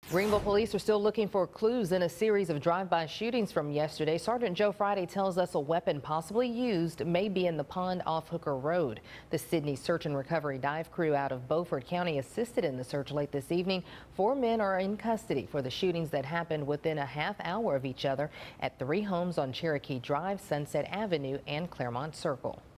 Greenville police are still looking for clues in a series of drive-by shootings from yesterday. Sergeant Joe Friday tells us a weapon possibly used may be in the pond off Hooker Road. The Sydney Search and Recovery dive crew out of Beaufort County assisted in the search late this evening. 4 men are in custody for the shootings that happened within a half hour of each other at 3 homes on Cherokee Drive, Sunset Avenue, and Claremont Circle.